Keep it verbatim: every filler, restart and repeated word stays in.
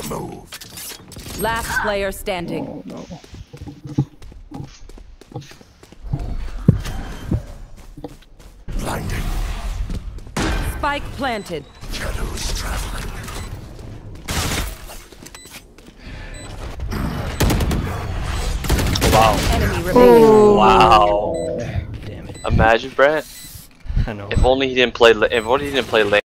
Move. Last player standing. Oh no. Blinding. Spike planted. Shadows traveling. Wow. Enemy remaining. Wow. Damn it. Imagine, Brent. I know. If only he didn't play. If only he didn't play late.